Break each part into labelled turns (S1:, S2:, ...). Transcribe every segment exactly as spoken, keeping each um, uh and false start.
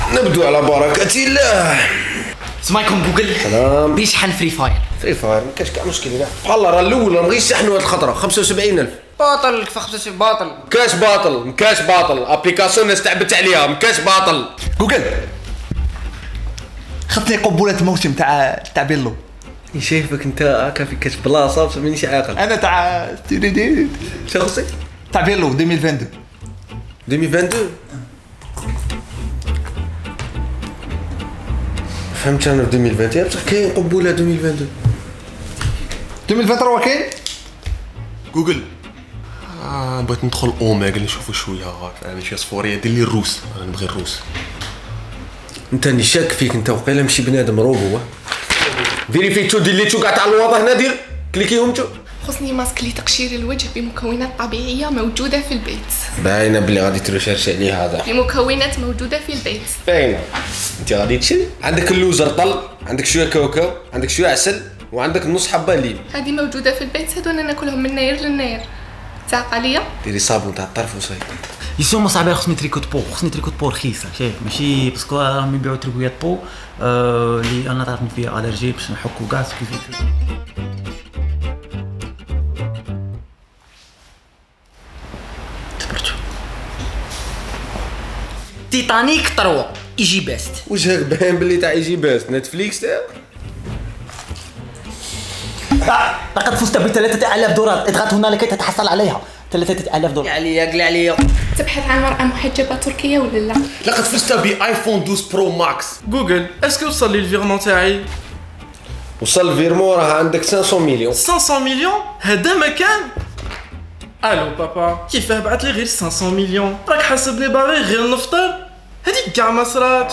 S1: نبدو على بركة الله.
S2: سمعكم جوجل؟
S1: سلام.
S2: بيشحن فري فاير.
S1: فري فاير ما كاش كاع مشكل. لا بحال راه الاول ما بغيتش يشحنوا هاد الخطره خمسة وسبعين ألف.
S2: باطل كيف خمسة وسبعين باطل؟
S1: مكاش باطل مكاش باطل ابليكاسيون الناس تعبت عليها مكاش باطل.
S3: جوجل خطني قبولة موسم تاع تاع بيلو.
S1: شايفك انت هكا في كاش بلاصه مانيش عاقل.
S3: انا تاع
S1: شخصي
S3: تاع بيلو ألفين واثنين وعشرين
S1: ألفين واثنين وعشرين. فهمت انا في ألفين وعشرين بصح كاين قبوله ألفين واثنين وعشرين.
S3: ألفين وثلاثة كاين.
S4: جوجل آه بغيت ندخل اوميغا نشوفو شويه فاهم شي صفوريه دير لي الروس. انا نبغي الروس.
S1: انت راني شاك فيك انت وقيله ماشي بنادم روبو. فيريفيتو ديليتو كاع تاع الواضح هنا دير كليكيهم تو.
S5: خصني ماسك لتقشير الوجه بمكونات طبيعيه موجوده في البيت.
S1: باينه بلي غادي تريشيرشي عليه هذا.
S5: بمكونات موجوده في البيت.
S1: باينه. انت غادي تشري عندك اللوز رطل عندك شويه كاوكاو عندك شويه عسل وعندك نص حبه ليم.
S5: هذه موجوده في البيت هذونا ناكلهم من ناير للناير. تعق عليا
S1: ديري صابون تاع الطرف وصايب.
S2: يسوم صاحبي خصني تريكوت بو خصني تريكوت بو رخيصه شايف ماشي باسكو راهم يبيعوا تريكويات بو آه اللي انا تعرفني فيها الرجي باش نحكو كاع كيف تبرتو تيتانيك ثروة ايجي بيست.
S1: وجهك باين بلي تاع ايجي بيست نتفليكس تاع.
S2: لقد فزت بثلاثة آلاف دولار اضغط هنا لكي تتحصل عليها. ثلاثة آلاف دولار. عليا قلي عليا.
S5: تبحث عن مرأة محجبة تركية ولا لا؟
S4: لقد فزت بايفون اثنا عشر برو ماكس.
S6: جوجل اسكو وصل لي الفيرمون تاعي؟
S1: وصل الفيرمون راه عندك خمسمية مليون.
S6: خمسمية مليون هذا مكان. الو بابا كيفاه بعت لي غير خمسمية مليون راك حاسبني باغي غير نفطر؟ هذيك كاع ما صراتش.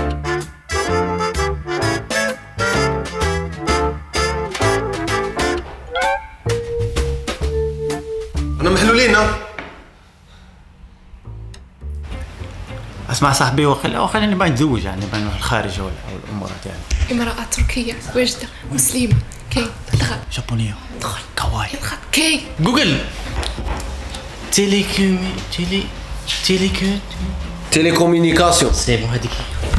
S4: انا محلولين.
S2: اسمع صاحبي وخلي وخليني نبغي نتزوج يعني نبغي نروح الخارج ولا الامورات يعني.
S5: امرأة تركية واجدة مسلمة كي دخل.
S2: جابونية
S5: دخل
S2: كواي
S5: يدخل كي.
S2: جوجل تيليكومي تيلي تيليكو
S1: تيليكومينيكاسيون.
S2: سي بون هذيك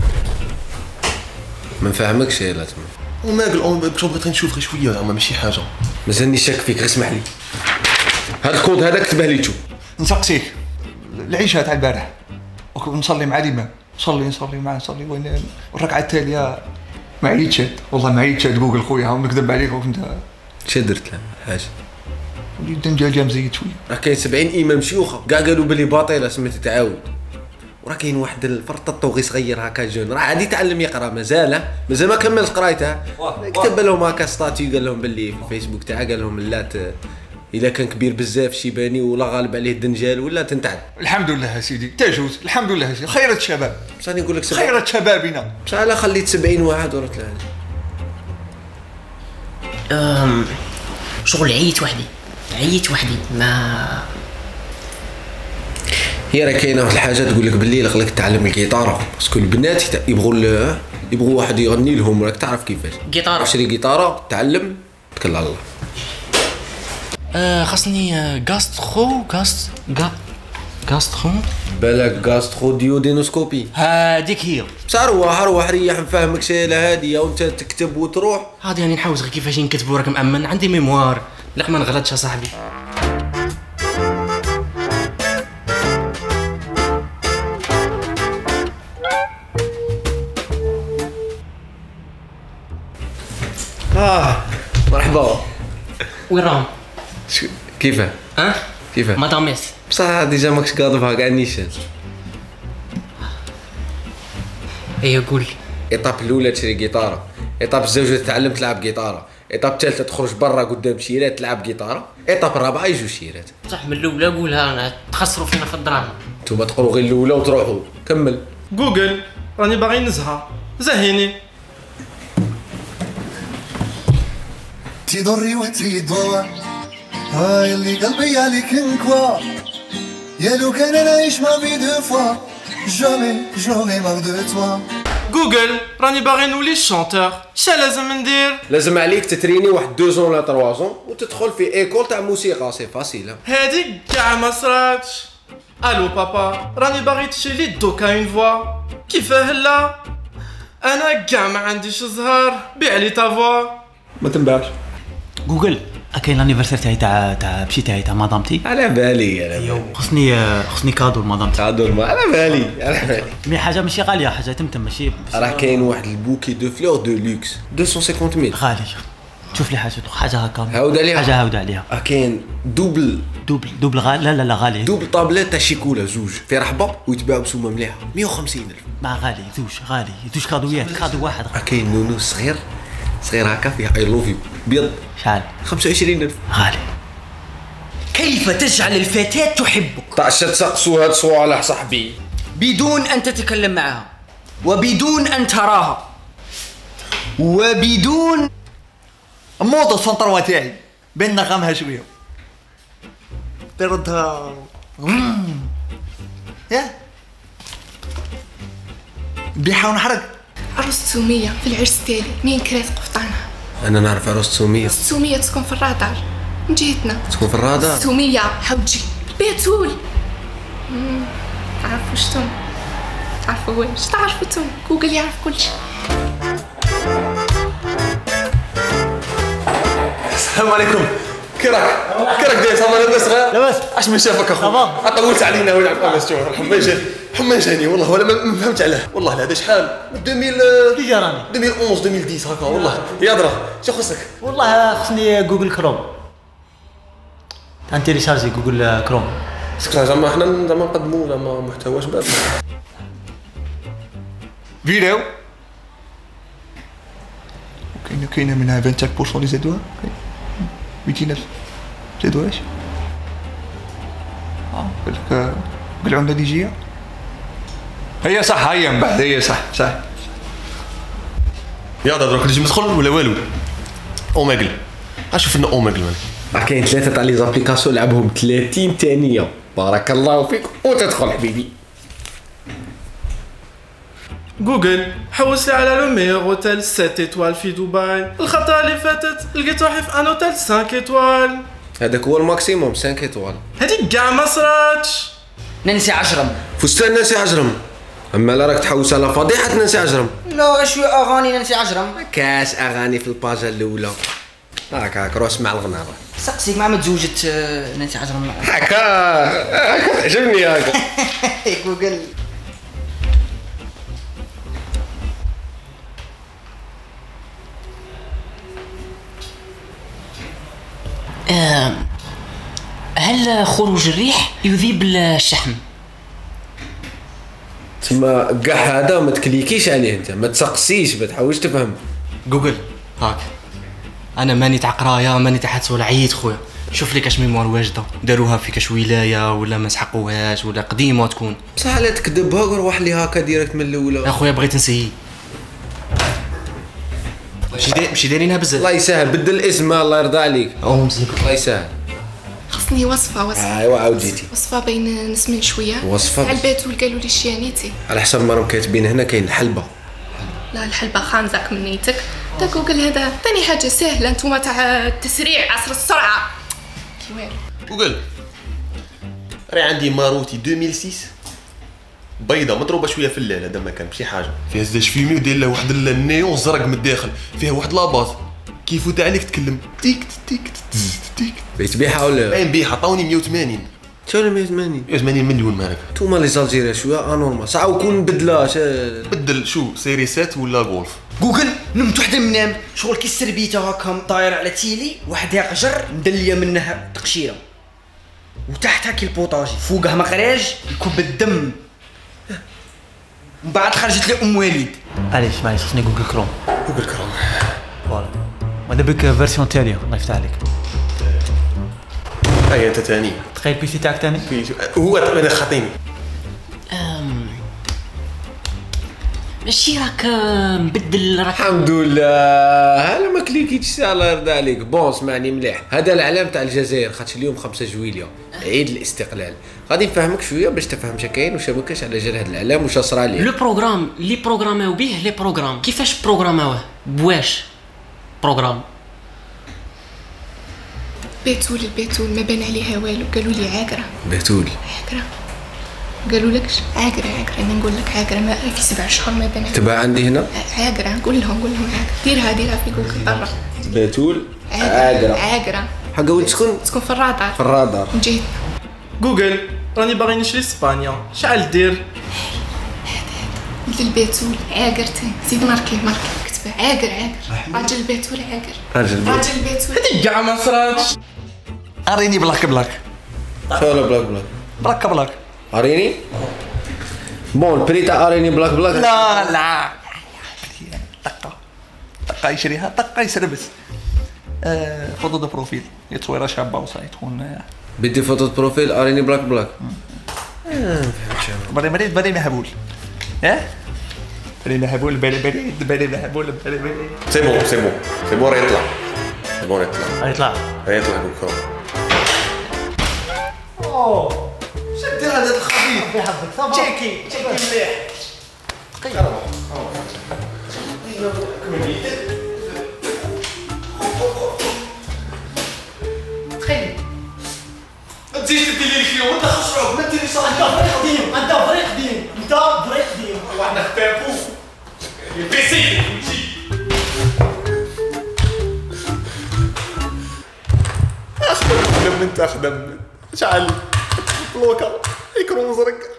S1: ما نفهمكش يا لازم.
S4: اوميغا الاوميغا باش بغيت نشوف غير شويه زعما ماشي حاجه.
S1: مازالني شاك فيك غير اسمح لي. هاد الكود هذا كتبه لي تشوف.
S3: نسقسيك العيشه تاع البارح ونصلي مع الامام نصلي نصلي معاه نصلي وين الركعه التاليه ما عييتش والله ما عييتش جوجل خويا ونكذب عليك وانت
S1: شا درت له حاجه
S3: وليد دجاجه مزيد شويه.
S1: راه كاين سبعين امام شيوخه كاع قالوا بلي باطله سميتها تعاود. وراه كاين واحد الفرططو غي صغير هكا جون راه عادي يتعلم يقرا مازال مازال ما كملش قرايته. كتب لهم هكا ستاتيو قال لهم بلي في الفيسبوك تاعه قال لهم لا الا كان كبير بزاف شيباني ولا غالب عليه الدنجال ولا تنتعد.
S3: الحمد لله يا سيدي تجوز الحمد لله يا سيدي خيرة الشباب.
S1: بصح راني نقول لك سبعين
S3: خيرة شبابنا.
S1: بصح الا خليت سبعين واحد ورا ثلاثه.
S2: أم شغل عييت وحدي عييت وحدي ما
S1: هي راه كاينه واحد الحاجه تقول لك باللي خليك تعلم الجيتاره باسكو البنات يبغوا يبغوا واحد يغني لهم راك تعرف كيفاش.
S2: جيتارة
S1: شري جيتاره تعلم تكل على الله.
S2: آه خاصني غاسترو غاست غا غاسترو
S1: بالك غاسترو ديودينوسكوبي
S2: هذيك هي.
S1: بصح روح روح ريح نفهمك شيله هاديه وانت تكتب وتروح.
S2: هادي راني نحوس غير كيفاش نكتبو راك مأمن عندي ميموار لا ما نغلطش يا صاحبي.
S1: اه مرحبا.
S2: وين راهم؟
S1: كيفاه؟
S2: ها؟
S1: كيفاه؟
S2: مدام ميس
S1: بصح ديجا ماكش قاضبها كاع نيشان.
S2: ايوا قول.
S1: ايطاب الاولى تشري جيتاره، ايطاب الزوجه تتعلم تلعب جيتاره، ايطاب الثالثه تخرج برا قدام شيرات تلعب جيتاره، ايطاب الرابعه يجوا شيرات.
S2: صح من الاولى قولها انا تخسروا فينا في الدراهم.
S1: نتوما تقروا غير الاولى وتروحوا كمل.
S6: جوجل راني باغي نزهه زهيني.
S7: تضري وتضوى هاي اللي قلبي عليك انكوا يا لو كان نعيش ما في دو فوا جامي جامي مار دو توا.
S6: جوجل راني باغي نولي شونتور شا لازم ندير؟
S1: لازم عليك تتريني واحد دو زون ولا تروا زون وتدخل في ايكول تاع موسيقى سي فاسيل.
S6: هاديك كاع ما صراتش. الو بابا راني باغي تشري دوكا اون فوا. كيفاه لا؟ انا كاع ما عنديش زهر، بيع لي تا فوا.
S3: ما تنباعش.
S2: جوجل كاين لانيفرسير تاعي تاع تاع بشي تاعي تاع مدامتي.
S1: على بالي على بالي.
S2: خصني خصني كادو لمدامتي.
S1: كادو ما على بالي على بالي.
S2: مي حاجه ماشي غاليه، حاجه تمتم ماشي.
S1: راه كاين واحد البوكي دو فلور دو لوكس مئتين وخمسين ميل.
S2: غالي. شوف لي حاجه حاجه هكا.
S1: هاود عليها.
S2: حاجه هاود عليها.
S1: راه كاين دوبل
S2: دوبل دوبل غالي. لا لا لا غالي.
S1: دوبل طابلات تاع شيكولا زوج في رحبه ويتباعوا بسومه مليحه مئة وخمسين ألف.
S2: ما غالي زوج غالي زوج كادويات كادو واحد.
S1: راه كاين نونو صغير صغير هكا فيه اي لوف يو بيض
S2: شحال؟
S1: خمسة وعشرين ألف.
S2: غالي.
S8: كيف تجعل الفتاة تحبك
S1: طاش تسقسوا هاد الصوالح صاحبي
S8: بدون أن تتكلم معها وبدون أن تراها وبدون
S3: موضة السنطروة تاعي بين نغمها شوية تردها يا بيحة ونحرق.
S5: عروس ستمية في العرس تالي مين كرات قفطانها.
S1: انا نعرف عروس ستمية.
S5: ستمية تكون في الرادار من جهتنا.
S1: تكون في الرادار.
S5: ستمية حوجي بيتول. تعرفوا شتون؟ تعرفوا واش؟ تعرفوا توم جوجل يعرف كل شيء.
S4: السلام عليكم. كي راك؟ كي راك داير؟ صافا لاباس غير؟
S2: لاباس.
S4: اش من شافك اخو؟ طولت علينا ولا عرفت شنو الحمى جاني الحمى جاني والله ولا ما فهمت علاه والله. هذا شحال؟ ألفين
S2: كي جا راني؟
S4: ألفين وأحد ألفين وعشرة هكا والله. يا درا شو خصك؟
S2: والله خصني جوجل كروم. انت ريشارجي جوجل كروم.
S4: سكر زعما حنا زعما نقدموا زعما محتوى شباب.
S3: فيديو كاينه كاينه منها خمسة وعشرين بالمية اللي زادوها مئتين ألف زادوها اش؟ اه قالك بالعمله الليجيه هي صح هي من بعد هي صح صح.
S4: يا دروك نجي ندخل ولا والو؟ اوميغل اشوف لنا اوميغل مالك.
S1: راه كاين ثلاثه تاع لي زابليكاسيون لعبهم ثلاثين ثانيه بارك الله فيك وتدخل حبيبي.
S6: جوجل حوس لي على لو ميور اوتيل سبعة ايطوال في دبي. الخطره اللي فاتت لقيت روحي في ان اوتيل خمسة ايطوال.
S1: هذاك هو الماكسيموم خمسة ايطوال.
S6: هذيك كاع ما صراتش.
S8: ننسي عجرم.
S1: فستان نانسي عجرم. اما لا راك تحوس على فضيحه نانسي عجرم.
S8: لا شوية أغاني ننسي عجرم.
S1: كاش اغاني في الباجه الاولى. هاك هاك روح اسمع الغناء.
S8: سقسيك مع ما تزوجت ننسي عجرم.
S1: هكا هكا تعجبني هكا.
S8: جوجل هل خروج الريح يذيب الشحم؟
S1: تما كاع هذا ما تكليكيش عليه انت ما تسقسيش ما تحاولش تفهم.
S9: جوجل هاك انا ماني تاع قرايه ماني تاع حدس ولا عييت خويا. شوف لي كاش ميموار واجده داروها في كاش ولايه ولا ما سحقوهاش ولا قديمه تكون.
S1: بصح لا تكذبها وروح لي هكا ديريكت من الاولى.
S9: اخويا بغيت نسيي. ماشي داير ماشي دايرينها بزاف.
S1: الله يسهل بدل الاسم الله يرضى عليك.
S9: او مزيان
S1: الله يسهل.
S5: خصني وصفه وصفه.
S1: ايوا عاود جيتي.
S5: وصفه بين نسمن شويه.
S1: وصفه
S5: تاع الباتول قالوا لي شيانيتي.
S1: على حسب ما راهم كاتبين هنا كاين الحلبه.
S5: لا الحلبه خانزك من نيتك. تا جوجل هذا ثاني حاجه سهله انتوما تاع التسريع عصر السرعه. كيوال
S4: جوجل راه عندي ماروتي ألفين وستة بيضة مضروبة شوية في الليل. هذا ما كان ماشي حاجة. فيها زاج فيمي وداير لها واحد النيون زرق من الداخل. فيها واحد لاباز كيفو تاع عليك تكلم تيك تيك تيك.
S1: بغيت بيعها ولا؟
S4: باين بيعها عطاوني مئة وثمانين.
S1: شنو مئة وثمانين؟
S4: مئة وثمانين مليون مالك.
S1: نتوما لي زالجيريا شويه انورمال ساعه وكون نبدلها.
S4: بدل شو سيري سبعة ولا غولف.
S8: جوجل نمت وحده منام شغل كي السربيته هكا طايره على تيلي وحدها قجر مدليه منها تقشيره وتحتها كي البوطاجي فوقها مقراج يكب الدم. من بعد خرجت لي ام وليد.
S2: معليش معليش خصني جوجل كروم.
S4: جوجل كروم
S2: فوالا وهذا بك فيرسيون تالية الله يفتح عليك.
S4: هاي انت ثاني
S2: تخيل بيسي تاعك ثاني
S4: هو انا خاطيني.
S8: ماشي راك مبدل راك.
S1: الحمد لله هلا ما كليكيتش الله يرضى عليك. بون اسمعني مليح هذا العلام تاع الجزائر خاطش اليوم خمسة جويلية عيد الاستقلال. غادي نفهمك شويه باش تفهم شا كاين وشا ما كاش على جال هذا العلام وشا صرا عليه.
S8: لو بروغرام اللي بروغراماو به لي بروغرام كيفاش بروغراماوه بواش بروغرام.
S5: باتول الباتول ما بان عليها والو قالوا لي عاقره.
S1: باتول
S5: عاقره قالوا لكش عاقرة عاقرة انا نقول لك عاقرة ما في سبع شهور ما بين
S1: تبع عندي هنا
S5: عاقرة قول لهم قول لهم عاقرة ديرها ديرها في جوجل برا
S1: بتول
S5: عاقرة عاقرة
S1: حقا وين تسكن؟
S5: تسكن في الرادار
S1: في الرادار
S5: من جهة
S6: جوجل راني باغي نشري اسبانيا شحال دير؟
S5: ولد البيتول عاقرتي زيد ماركي ماركي كتبه عاقر عاقر راجل البيتول عاقر
S1: راجل البيت
S5: راجل البيتول
S6: هذيك كاع ما صراتش.
S3: اريني بلاك بلاك
S1: شو بلاك بلاك
S3: بلاك بلاك
S1: اريني بون البري تاع اريني بلاك بلاك
S3: لا لا دقه دقه يشريها دقه يسربس آه فوتو دو بروفيل هي تصويره شابه وصاي تكون
S1: بدي فوتو بروفيل اريني بلاك بلاك
S3: بري بريد بري مهبول ها بري مهبول بري بريد بري مهبول بري بريد
S4: سي بون سي بون سي بون راه يطلع سي بون يطلع
S2: يطلع
S4: راه يطلع بكره.
S3: اوه شد هذا الخبيث بحظك تشيكي تشيكي مليح
S5: تخيل
S3: تزيد تدير لي الكيلو وانت خسران ما ديريش انت فريق قديم انت فريق قديم انت فريق قديم
S4: واحد خفافو البيسي فهمتي اخدم خدم انت خدم شحال بلوكا يكون مزرق